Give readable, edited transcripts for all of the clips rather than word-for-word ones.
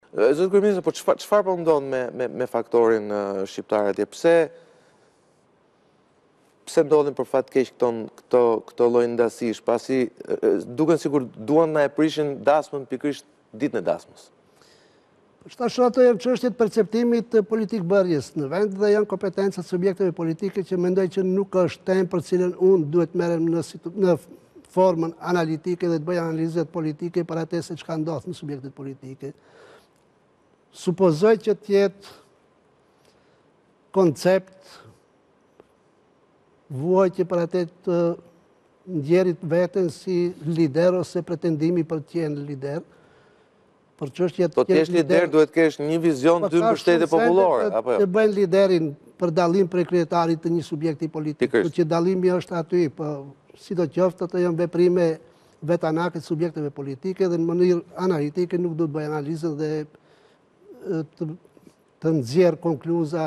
Zoti kryeministër, po çfarë po ndodh me faktorin shqiptar atje? Pse ndodhin për fat keq këto lloj ndasish, pasi duken sikur duan na e prishin dasmën pikërisht ditën e dasmës. Shtash ato janë çështjet perceptimit të politikbërjes në vend dhe janë kompetencat subjekteve politike që mendoj që nuk është temë për cilën unë duhet merrem në formën analitike dhe të bëj analizat politike për atë se çka ndodh në subjektet politike. Supozoj që të jetë koncept vuajtje për atë të ndjerit veten si lider ose pretendimi për të qenë lider. Po të jesh lider duhet kesh një vizion dy mbështetje popullore, apo jo? Të bëjnë liderin për dallim prej kryetarit të një subjekti politik, por që dallimi është aty, po sidoqoftë ato janë veprime vetanake të subjekteve politike dhe në mënyrë analitike nuk do të bëj analizën dhe të nxjerr konkluza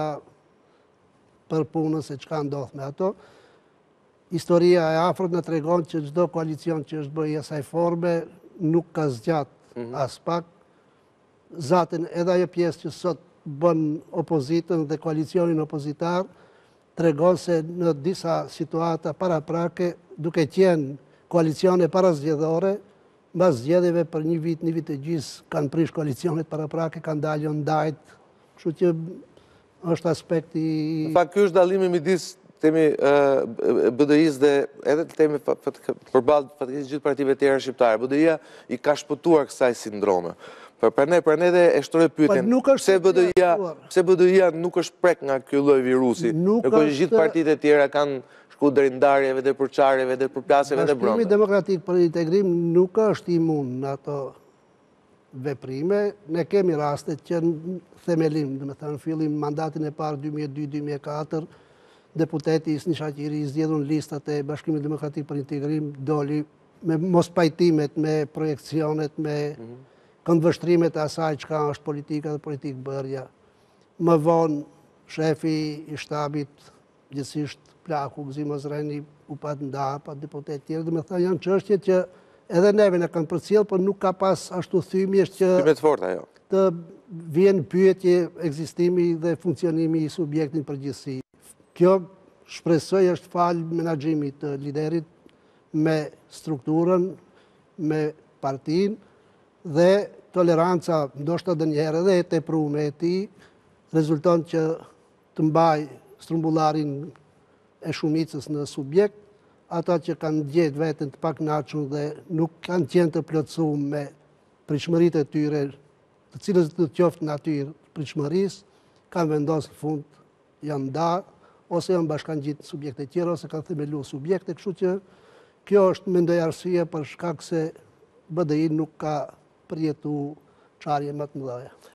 për punën se çka ndodh me ato. Historia e afërt na tregon që çdo koalicion që është bërë asaj forme nuk ka zgjat as pak. Zaten edhe ajo pjesë që sot bën opozitën dhe koalicionin opozitar tregon se në disa situata paraprake, duke qenë koalicione parazgjedhore, mbas zgjedhjeve për një vit e gjys kanë prish koalicionet paraprake, kanë dalë ndajt, kështu që është aspekti. Në fakt ky është dallimi midis temi BDI-s dhe edhe temi përballë fatikisht gjithë partive tjera shqiptare. BDI-ja i ka shpëtuar kësaj sindrome. Për ne dhe e shtroj pyetjen, pse BDI-ja nuk është prek nga ky lloj virusi, ndërkohë që gjithë partitë e tjera kanë shku drejt ndarjeve dhe përçarjeve dhe përplasjeve dhe brenda. Bashkimi Demokratik për Integrim nuk është imun në ato veprime. Ne kemi raste që në themelim, domethënë në fillim mandatin e parë 2002-2004, deputeti Isni Shaqiri i zgjedhur listat e Bashkimit Demokratik për Integrim doli me mos pajtimet, me projekcionet, me këndvështrimet e asaj çka është politika dhe politikbërja. Më vonë shefi i shtabit, gjithsesi Plaku Gzim Ozreni u pat nda, pa deputet tjerë, dhe me thënë janë çështje që edhe neve në kanë përcjell, por nuk ka pas ashtu thymjesh që të vjen pyetje ekzistimi dhe funksionimi i subjektit përgjithësi. Kjo shpresoj është fal menaxhimit të liderit me strukturën, me partinë dhe toleranca ndoshta ndonjëherë edhe e tepruar e tij rezulton që të mbaj strumbullarin e shumicës në subjekt, ata që kanë gjetë veten të pakënaqur dhe nuk kanë qenë të plotësuar me pritshmëritë e tyre, të cilës do të qoftë natyrë pritshmërisë, kanë vendosur fund, janë ndarë, ose janë bashkangjitur subjekte tjera, ose kanë themeluar subjekte, kështu që kjo është mendoj arsye për shkak se BDI nuk ka përjetuar çarje më të mëdha.